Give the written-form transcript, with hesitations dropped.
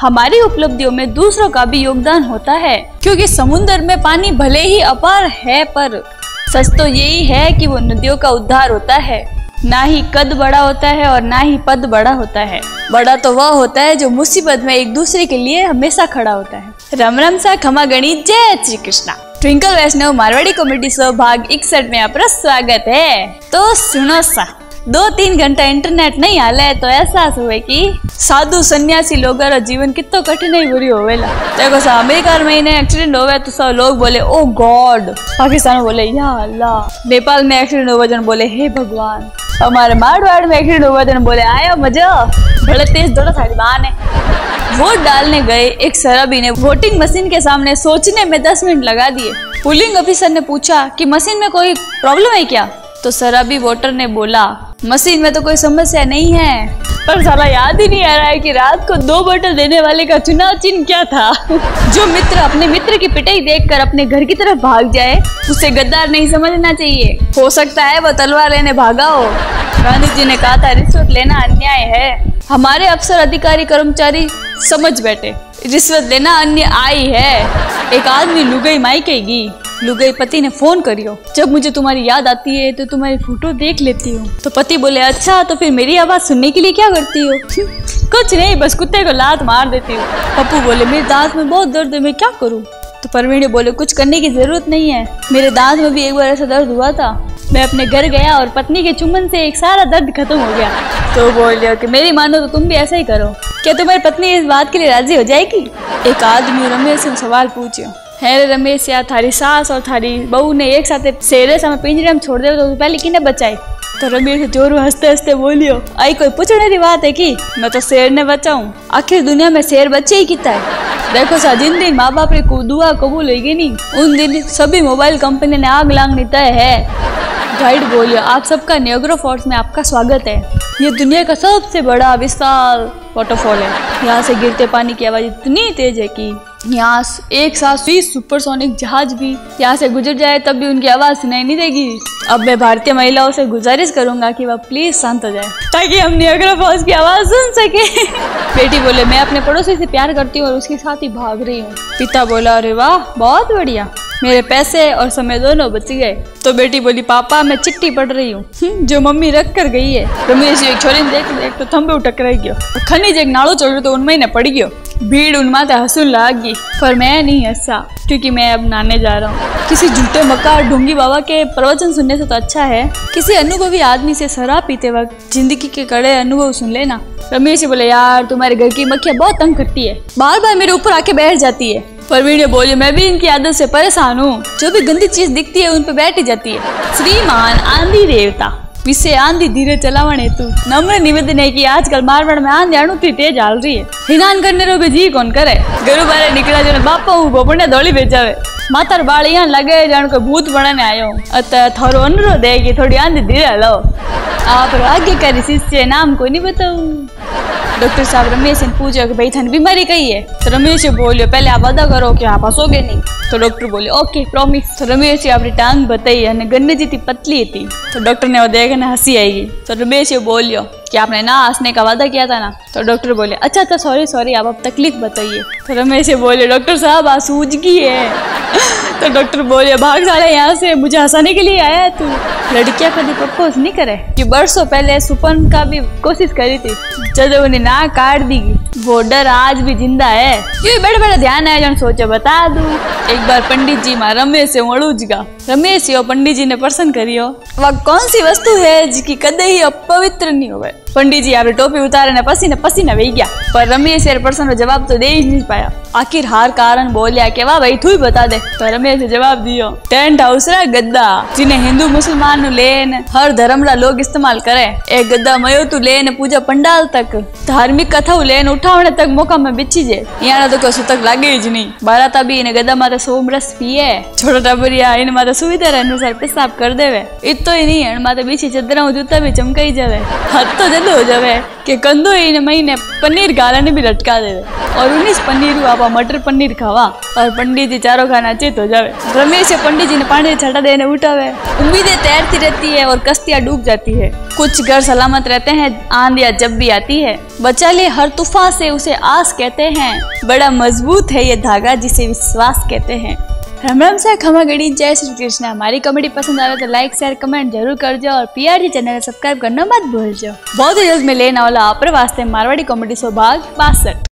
हमारी उपलब्धियों में दूसरों का भी योगदान होता है, क्योंकि समुद्र में पानी भले ही अपार है, पर सच तो यही है कि वो नदियों का उद्धार होता है। ना ही कद बड़ा होता है और ना ही पद बड़ा होता है। बड़ा तो वह होता है जो मुसीबत में एक दूसरे के लिए हमेशा खड़ा होता है। राम राम सा, खमा गणी, जय श्री कृष्णा। ट्विंकल वैष्णव मारवाड़ी कॉमेडी शो भाग 61 में आपका स्वागत है। तो सुनो सा, 2-3 घंटा इंटरनेट नहीं हाले तो एहसास हुए कि साधु सन्यासी लोगों का जीवन कितना कठिन ही बुरी होवेला। देखो सा, अमेरिका में इन्हें एक्सीडेंट होवे तो सब लोग बोले ओ गॉड, पाकिस्तान में बोले या अल्लाह, नेपाल में एक्सीडेंट होवे जन बोले हे भगवान, हमारे मारवाड़ में एक्सीडेंट हुआ जन बोले आया मजा, बड़े तेज दौड़ा साड़ी बहाने। वोट डालने गए एक शराबी ने वोटिंग मशीन के सामने सोचने में 10 मिनट लगा दिए। पोलिंग ऑफिसर ने पूछा कि मशीन में कोई प्रॉब्लम है क्या, तो शराबी वोटर ने बोला मशीन में तो कोई समस्या नहीं है, पर साला याद ही नहीं आ रहा है कि रात को 2 बटन देने वाले का चुनाव चिन्ह क्या था। जो मित्र अपने मित्र की पिटाई देखकर अपने घर की तरफ भाग जाए उसे गद्दार नहीं समझना चाहिए। हो सकता है वो तलवार लेने भागा हो। गांधी जी ने कहा था रिश्वत लेना अन्याय है। हमारे अफसर अधिकारी कर्मचारी समझ बैठे रिश्वत लेना अन्याय है। एक आदमी लुगाई मायकेगी, लुगाई पति ने फोन करियो, जब मुझे तुम्हारी याद आती है तो तुम्हारी फोटो देख लेती हूँ। तो पति बोले अच्छा, तो फिर मेरी आवाज सुनने के लिए क्या करती हो? कुछ नहीं, बस कुत्ते को लात मार देती हूँ। पप्पू बोले मेरे दांत में बहुत दर्द है, मैं क्या करूँ? तो परवीन बोले कुछ करने की जरूरत नहीं है, मेरे दांत में भी एक बार ऐसा दर्द हुआ था। मैं अपने घर गया और पत्नी के चुम्बन से एक सारा दर्द खत्म हो गया। तो बोलियो कि मेरी मानो तो तुम भी ऐसा ही करो, क्या तुम्हारी पत्नी इस बात के लिए राजी हो जाएगी? एक आदमी रमेश से सवाल पूछो, है रमेश यार, थारी सास और थारी बहू ने एक साथ शेरे सामने पिंजरे में छोड़ दे तो पहले किने बचाई? तो रमेश जोरू हंसते हंसते बोलियो आई कोई पूछने की बात है कि मैं तो शेर ने बचाऊं, आखिर दुनिया में शेर बच्चे ही कितना है। देखो सा, जिन दिन माँ बाप की दुआ कबूल होगी नहीं उन दिन सभी मोबाइल कंपनी ने आग लांगनी तय है। गाइड बोलियो आप सबका नियाग्रा फॉल्स में आपका स्वागत है। ये दुनिया का सबसे बड़ा विशाल वाटरफॉल है। यहाँ से गिरते पानी की आवाज इतनी तेज है कि यहाँ एक साथ 20 सुपरसोनिक जहाज भी यहाँ से गुजर जाए तब भी उनकी आवाज सुनाई नहीं देगी। अब मैं भारतीय महिलाओं से गुजारिश करूंगा कि वह प्लीज शांत हो जाए ताकि हम नियाग्रा फॉल्स की आवाज सुन सके। बेटी बोले मैं अपने पड़ोसी से प्यार करती हूँ और उसके साथ ही भाग रही हूँ। पिता बोला अरे वाह बहुत बढ़िया, मेरे पैसे और समय दोनों बच गए। तो बेटी बोली पापा मैं चिट्ठी पढ़ रही हूँ जो मम्मी रख कर गई है। रमेश एक छोरी देख तो थंबे टकराई गयो, खनिज एक नाड़ो चढ़ो तो उनमें ने पड़ गयो। भीड़ उनमाते हंसून लागी, पर मैं नहीं हंसा क्योंकि मैं अब नहाने जा रहा हूँ। किसी झूठे मक्कार ढोंगी बाबा के प्रवचन सुनने से तो अच्छा है किसी अनुभवी आदमी से शराब पीते वक्त जिंदगी के कड़े अनुभव सुन लेना। रमेश बोले यार तुम्हारे घर की मक्खियाँ बहुत तंग करती है, बार बार मेरे ऊपर आके बैठ जाती है। परवीन बोली मैं भी इनकी आदत से परेशान हूँ, जो भी गंदी चीज दिखती है उन पे बैठ ही जाती है। श्रीमान आंधी देवता विषय आंधी धीरे चलावण हेतु नम्र निवेदन है कि आजकल मारवाड़ में आंधी अणुती तेज हाल रही है। हिनान करने रो भी जी कौन करे, घरों बारे निकला जो बापा हूँ बोपड़ने दौड़ी बेचावे मातार बाल यहाँ लगे जान को भूत बनाने आयो। अतः थोड़ो अनुरोध है कि थोड़ी आंधी धीरे लो। आप आज्ञाकारी शिष्य नाम को नहीं बताऊं। डॉक्टर साहब रमेश ने पूछा कि भाई थानी बीमारी कही है? तो रमेश बोलियो पहले आप वादा करो कि आप हंसोगे नहीं। तो डॉक्टर बोले ओके प्रॉमिस। तो रमेश अपनी टांग बताई और गन्ने जी पतली थी। तो डॉक्टर ने वो देखने हंसी आएगी। तो रमेश बोलियो कि आपने ना हंसने का वादा किया था ना। तो डॉक्टर बोले अच्छा सॉरी आप तकलीफ बताइए। तो रमेश बोले डॉक्टर साहब आज सूझगी है। तो डॉक्टर बोले भाग साले यहाँ से, मुझे हंसाने के लिए आया है तू। लड़कियां कभी प्रपोज नहीं करे कि बरसों पहले सुपन का भी कोशिश करी थी, जब उन्हें ना काट दी। वो डर आज भी जिंदा है। ये बड़े बड़े ध्यान है जन सोचो बता दूं। एक बार पंडित जी मां रमेश से वड़ूजगा। रमेश पंडित जी ने प्रश्न करियो वह कौन सी वस्तु है जिसकी कदे ही अपवित्र नहीं हो। पंडित जी आपने टोपी उतारे ने पसीना वही गया, पर रमेश प्रश्न का जवाब तो दे ही नहीं पाया। आखिर हार कारण बोलिया कि वाह भाई तू ही बता दे। तो रमेश ने जवाब दियो टेंट हाउस रा गद्दा जिन्हें हिंदू मुसलमान लेन हर धर्म रा लोग इस्तेमाल करे। एक गद्दा मयो तू लेन पूजा पंडाल तक धार्मिक कथा लेन उठावने तक मौका में बिछी जे। यहाँ तो कोई सुतक लागे ज नहीं। बाराता भी इन्हें गद्दा मारे सोमरस पिए, छोटा टाबरिया इन मारे सुविधा अनुसार पेशाब कर देवे। इतो ही नहीं माते बीची चदरा जूता भी चमकाई जावे। हद तो एदो हो जावे कि कंदो इन महीने पनीर गाला ने भी लटका दे और 19 पनीर आपा मटर पनीर खावा और पंडित जी चारों खाना चेत हो जावे। रमेश से पंडित जी ने पानी छटा देने उठावे। उम्मीदें तैरती रहती है और कश्तियां डूब जाती है। कुछ घर सलामत रहते हैं, आंधियां जब भी आती है। बचा ले हर तूफान से उसे आस कहते हैं। बड़ा मजबूत है ये धागा जिसे विश्वास कहते हैं। राम राम से खमा गड़ी, जय श्री कृष्ण। हमारी कॉमेडी पसंद आवे तो लाइक शेयर कमेंट जरूर कर जाओ और पीआरजी चैनल सब्सक्राइब करना मत भूल जाओ। बहुत ही जल्द में लेने वाला आप वास्ते मारवाड़ी कॉमेडी शो भाग 62।